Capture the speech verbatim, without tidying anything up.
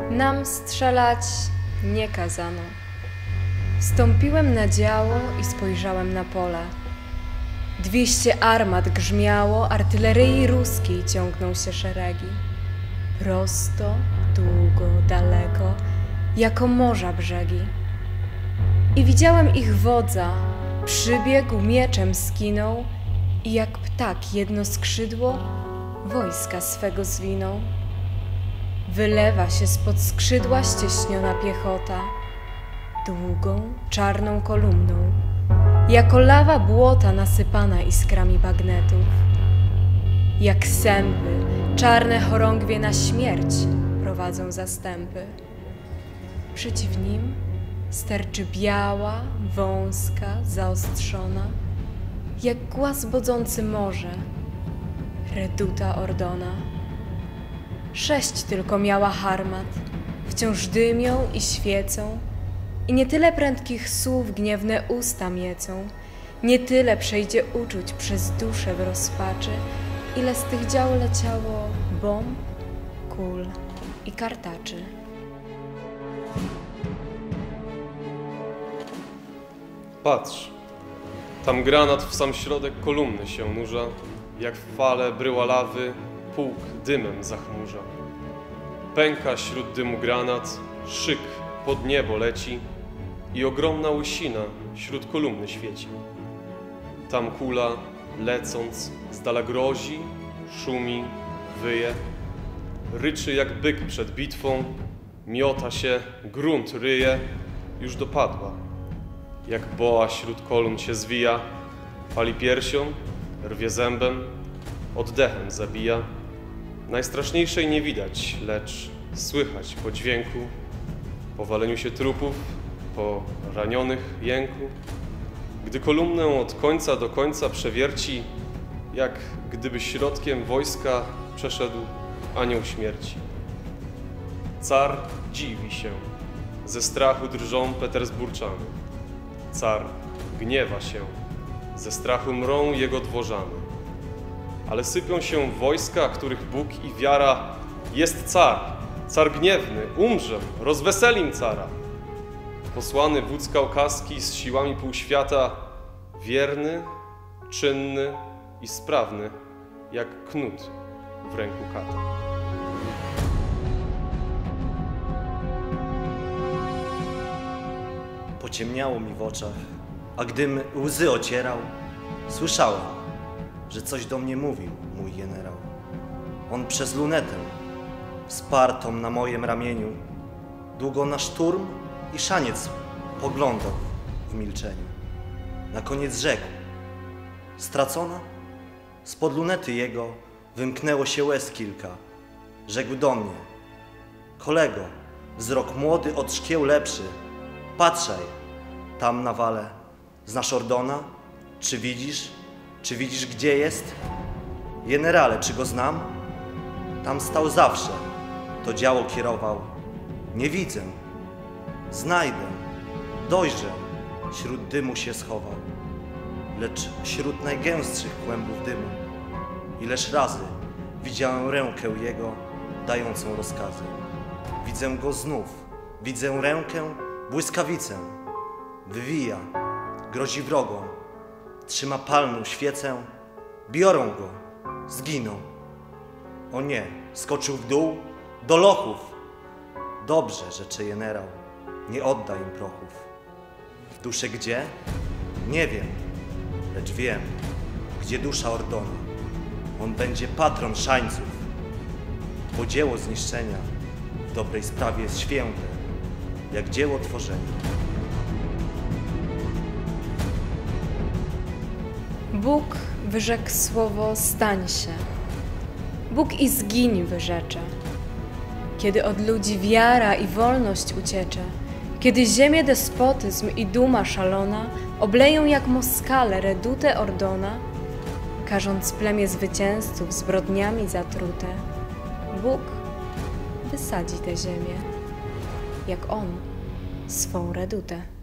Nam strzelać nie kazano. Wstąpiłem na działo i spojrzałem na pole. Dwieście armat grzmiało, artylerii ruskiej ciągną się szeregi. Prosto, długo, daleko, jako morza brzegi. I widziałem ich wodza, przybiegł, mieczem skinął i jak ptak jedno skrzydło wojska swego zwinął. Wylewa się spod skrzydła ścieśniona piechota, długą, czarną kolumną, jako lawa błota nasypana iskrami bagnetów. Jak sępy, czarne chorągwie na śmierć prowadzą zastępy. Przeciw nim sterczy biała, wąska, zaostrzona, jak głaz bodzący morze, reduta Ordona. Sześć tylko miała harmat, wciąż dymią i świecą, i nie tyle prędkich słów gniewne usta miecą, nie tyle przejdzie uczuć przez duszę w rozpaczy, ile z tych dział leciało bomb, kul i kartaczy. Patrz, tam granat w sam środek kolumny się nurza, jak w fale bryła lawy pułk dymem zachmurza. Pęka śród dymu granat, szyk pod niebo leci i ogromna łysina wśród kolumny świeci. Tam kula, lecąc, z dala grozi, szumi, wyje, ryczy jak byk przed bitwą, miota się, grunt ryje, już dopadła. Jak boa wśród kolumn się zwija, pali piersią, rwie zębem, oddechem zabija. Najstraszniejszej nie widać, lecz słychać po dźwięku, po waleniu się trupów, po ranionych jęku. Gdy kolumnę od końca do końca przewierci, jak gdyby środkiem wojska przeszedł anioł śmierci. Car dziwi się, ze strachu drżą Petersburczany. Car gniewa się, ze strachu mrą jego dworzany. Ale sypią się wojska, których Bóg i wiara jest car, car gniewny, umrze, rozweselim cara. Posłany wódz kaukaski z siłami półświata, wierny, czynny i sprawny, jak knut w ręku kata. Pociemniało mi w oczach, a gdym łzy ocierał, słyszałem, że coś do mnie mówił mój generał. On przez lunetę, wspartą na mojem ramieniu, długo na szturm i szaniec poglądał w milczeniu. Na koniec rzekł, stracona? Spod lunety jego wymknęło się łez kilka. Rzekł do mnie, kolego, wzrok młody od szkieł lepszy, patrzaj, tam na wale, znasz Ordona? Czy widzisz? Czy widzisz, gdzie jest? Generale, czy go znam? Tam stał zawsze, to działo kierował. Nie widzę, znajdę, dojrzę, wśród dymu się schował. Lecz wśród najgęstszych kłębów dymu, ileż razy widziałem rękę jego, dającą rozkazy. Widzę go znów, widzę rękę, błyskawicę. Wywija, grozi wrogom, trzyma palną świecę, biorą go, zginą. O nie, skoczył w dół, do lochów. Dobrze, rzecze generał, nie odda im prochów. W duszę gdzie? Nie wiem, lecz wiem, gdzie dusza Ordona. On będzie patron szańców, bo dzieło zniszczenia w dobrej sprawie jest święte, jak dzieło tworzenia. Bóg wyrzekł słowo stań się. Bóg i zgiń wyrzecze. Kiedy od ludzi wiara i wolność uciecze, kiedy ziemię despotyzm i duma szalona obleją jak moskale redutę Ordona, karząc plemię zwycięzców zbrodniami zatrute, Bóg wysadzi tę ziemię, jak On swą redutę.